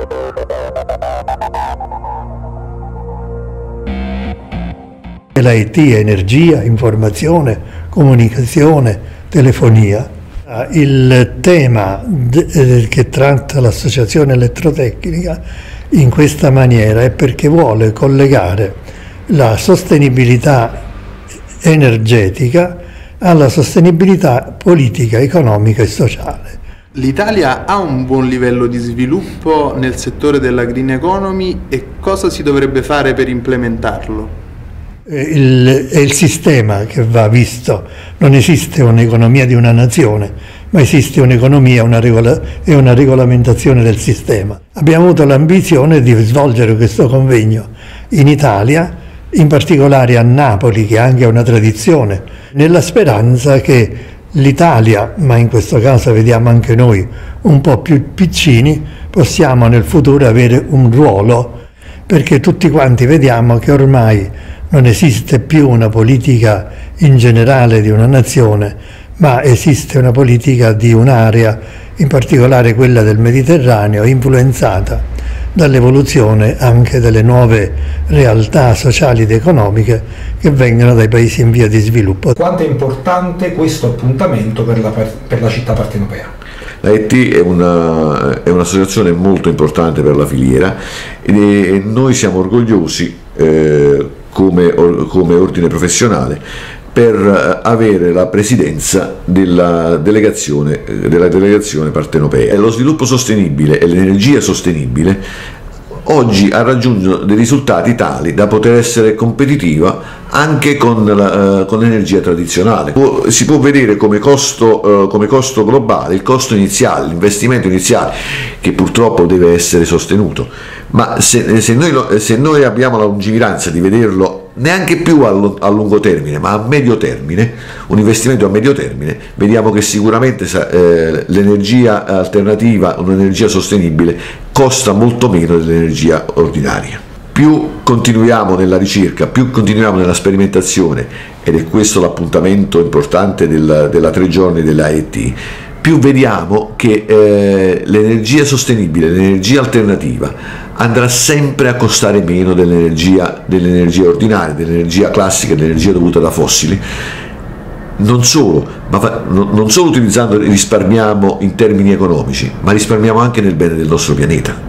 L'IT è energia, informazione, comunicazione, telefonia. Il tema che tratta l'Associazione Elettrotecnica in questa maniera è perché vuole collegare la sostenibilità energetica alla sostenibilità politica, economica e sociale. L'Italia ha un buon livello di sviluppo nel settore della green economy e cosa si dovrebbe fare per implementarlo? È il sistema che va visto, non esiste un'economia di una nazione, ma esiste un'economia e una regolamentazione del sistema. Abbiamo avuto l'ambizione di svolgere questo convegno in Italia, in particolare a Napoli, che anche ha una tradizione, nella speranza che l'Italia, ma in questo caso vediamo anche noi un po' più piccini, possiamo nel futuro avere un ruolo, perché tutti quanti vediamo che ormai non esiste più una politica in generale di una nazione, ma esiste una politica di un'area, in particolare quella del Mediterraneo, influenzata dall'evoluzione anche delle nuove realtà sociali ed economiche che vengono dai paesi in via di sviluppo. Quanto è importante questo appuntamento per la città partenopea? L'IT è un'associazione molto importante per la filiera e noi siamo orgogliosi come ordine professionale per avere la presidenza della delegazione partenopea. Lo sviluppo sostenibile e l'energia sostenibile oggi ha raggiunto dei risultati tali da poter essere competitiva anche con l'energia tradizionale. Si può vedere come costo globale il costo iniziale, l'investimento iniziale, che purtroppo deve essere sostenuto, ma se noi abbiamo la lungimiranza di vederlo neanche più a lungo termine, ma a medio termine, un investimento a medio termine, vediamo che sicuramente l'energia alternativa, un'energia sostenibile, costa molto meno dell'energia ordinaria. Più continuiamo nella ricerca, più continuiamo nella sperimentazione, ed è questo l'appuntamento importante della 3 giorni dell'AET, più vediamo che l'energia sostenibile, l'energia alternativa andrà sempre a costare meno dell'energia ordinaria, dell'energia classica, dell'energia dovuta da fossili. Non solo utilizzando risparmiamo in termini economici, ma risparmiamo anche nel bene del nostro pianeta.